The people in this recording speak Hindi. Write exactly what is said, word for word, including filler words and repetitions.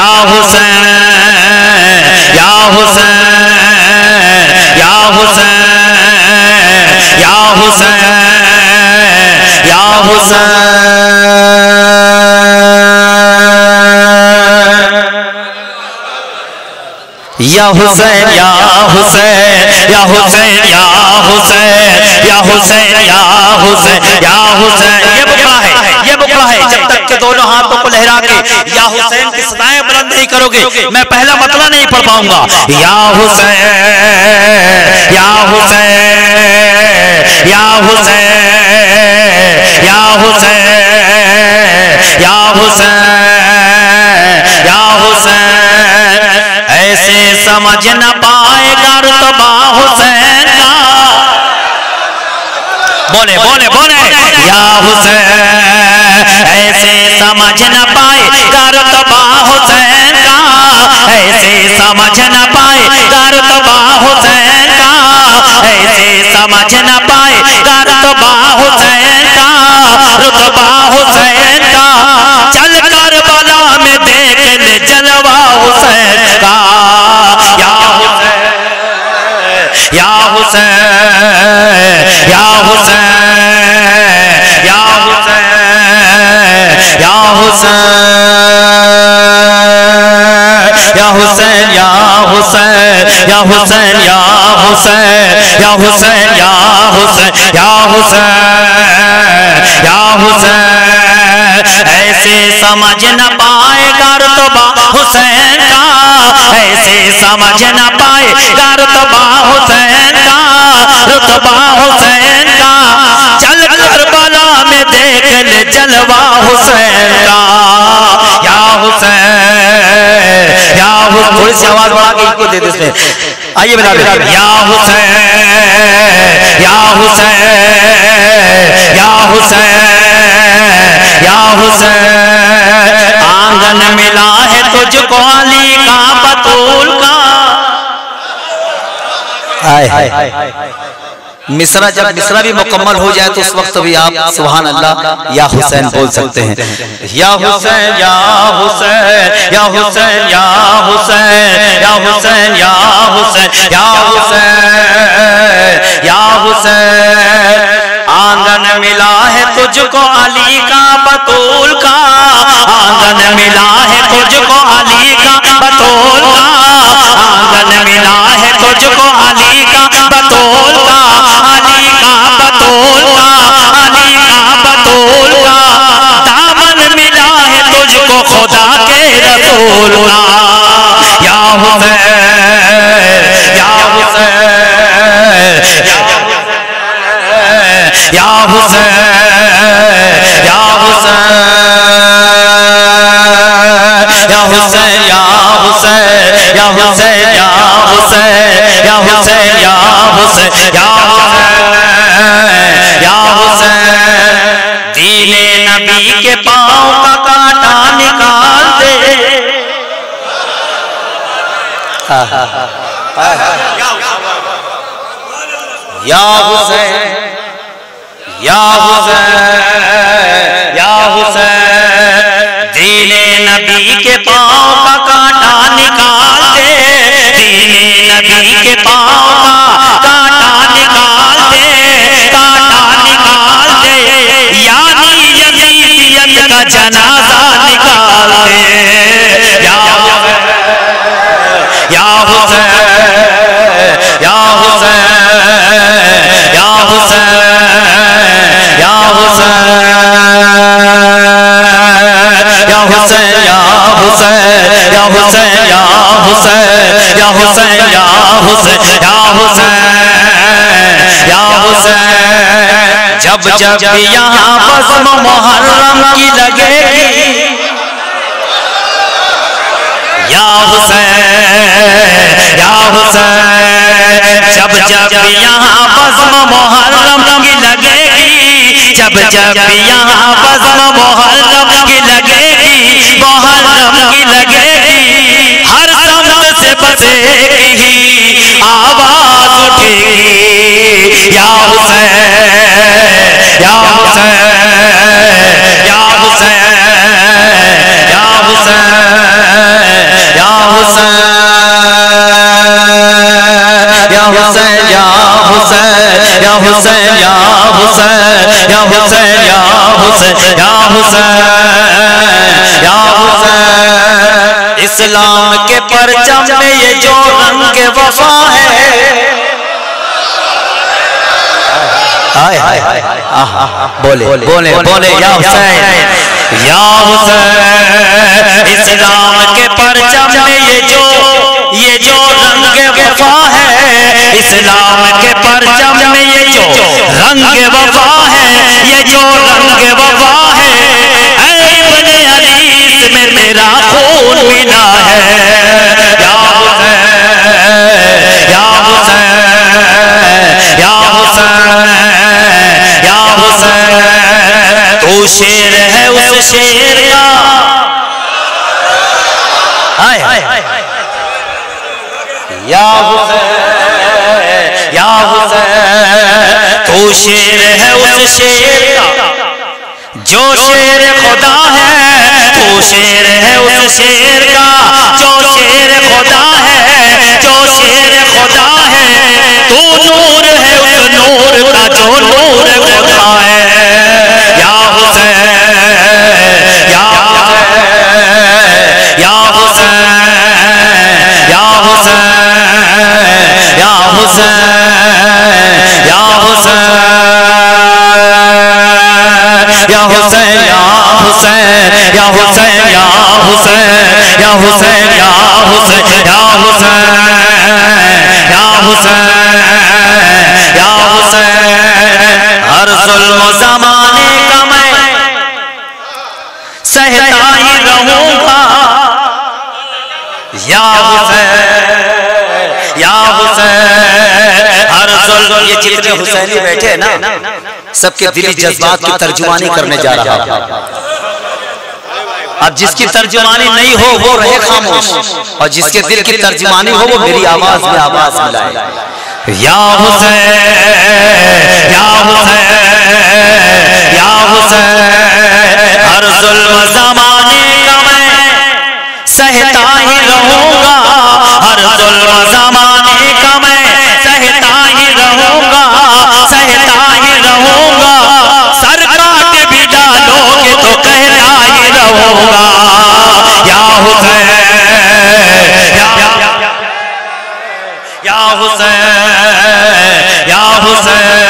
या हुसैन या हुसैन या हुसैन या हुसैन या हुसैन या हुसैन या हुसैन या हुसैन या हुसैन या हुसैन या हुसैन या हुसैन। ये बुकरा है, ये बुकरा है। जब तक के दोनों हाथों को लहरा के या हुसैन की सदाएं बुलंद नहीं करोगे, मैं पहला मतला नहीं पढ़ पाऊंगा। या हुसैन या हुसैन या हुसैन या हुसैन या हुसैन या हुसैन। ऐसे समझ न पाएगा रुतबा हुसैन का। बोले बोले बोले या हुसैन। ऐसे समझ न पाएगा रुतबा हुसैन का। ऐसे समझ न पाएगा रुतबा हुसैन का। ऐसे समझ न पाएगा रुतबा हुसैन का। रुतबा हुसैन का। चल करबला में देख ले जलवा हुसैन का। या हुसैन या हुसैन या हुसैन या हुसैन या हुसैन या हुसैन या हुसैन या हुसैन या हुसैन या हुसैन या हुसैन या हुसैन या हुसैन। ऐसे समझ न पाएगा रुतबा हुसैन का। ऐसे समझ न पाएगा रुतबा हुसैन का। रुतबा हुसैन का। चल करबला में देख ले जलवा हुसैन का। या हुसैन या हुसैन। थोड़ी सी आवाज बढ़ा के इनको दे दे इसमें। आइए बता दे। या हुसैन या हुसैन या हुसैन या हुसैन। आंगन मिला है तुझको अली का बतूल का। हाय हाय मिसरा जब मिसरा भी मुकम्मल हो जाए तो उस वक्त भी आप सुभान अल्लाह या हुसैन बोल सकते हैं। या हुसैन या हुसैन या हुसैन या हुसैन या हुसैन या हुसैन या हुसैन या हुसैन। आंगन मिला है तुझको अली का बतूल का। आंगन मिला है तुझको अली का बतूल का। आंगन मिला है तुझको अली का बतूल का। अली का बतूल का अली का बतूल का। दामन मिला है तुझको खुदा के रसूल का। या हुसैन या हुसैन या हुसैन या हुसैन या हुसैन या हुसैन या हुसैन या हुसैन या हुसैन या हुसैन या हुसैन या हुसैन। दीने नबी के पाँव का कांटा निकाल दे। या हुसैन या हुसैन या हुसैन। दीने नबी के पाँव का कांटा निकाल दे। दीने नबी के पाँव का कांटा निकाल दे। कांटा निकाल दे। यानी यजीदियत का जनाजा निकाल दे। या हुसैन या हुसैन या हुसैन या हुसैन या हुसैन या हुसैन या हुसैन या हुसैन या हुसैन या हुसैन या हुसैन या हुसैन या हुसैन। जब जब यहाँ बज़्म मुहर्रम की लगेगी। या हुसैन या हुसैन। जब जब यहाँ बज़्म मुहर्रम की लगेगी। जब जब यहाँ बज़्म मुहर्रम की लगेगी। मुहर्रम की लगेगी। हर समत से बस एक ही आवाज उठेगी। या हुसैन या हुसैन या हुसैन या हुसैन हुसैन या हुसैन या हुसैन या हुसैन या हुसैन या हुसैन। इस्लाम के परचम में ये जो रंग वफा है, हाय हाय हाय, बोले बोले बोले या हुसैन या हुसैन। इस्लाम के परचम में ये जो ये जो रंग वफा है, इस्लाम के परचम में ये जो रंग वफा है, ये जो रंग वफा है, ऐ इब्ने अजीज में मेरा खून मिला है। या हुसैन या हुसैन या हुसैन या हुसैन। तू शेर है उस शेर का, हाय या हुसैन या हुसैन। तू शेर है उस शेर का जो शेर खुदा है, तू शेर है उस शेर का जो शेर खुदा है, जो शेर खुदा है। तू नूर है उस नूर का जो नूर खुदा है। या हुसैन या हुसैन या हुसैन या हुसैन या हुसैन या हुसैन या हुसैन या हुसैन या हुसैन या हुसैन या हुसैन या हुसैन या हुसैन या हुसैन या हुसैन। हर जुल्म ज़माने का मैं सहता ही रहूंगा। या हुसैन या हुसैन। हर जुल्म, ये जितने हुसैनी बैठे ना, सबके दिली जज्बात की तर्जुमानी करने जा रहा है। अब जिसकी तर्जुमानी नहीं हो वो रहे खामोश, और जिसके दिल की तर्जुमानी हो वो मेरी आवाज में आवाज मिलाए। या हुसैन या हुसैन या हुसैन। हर जुल्म ज़माने का मैं सहता ही रहूंगा। हर जुल्म ज़माने का मैं सहता ही रहूंगा, सहता ही रहूंगा। सर काट भी डालोगे तो कहता ही रहूंगा। या हुसैन या हुसैन या हुसैन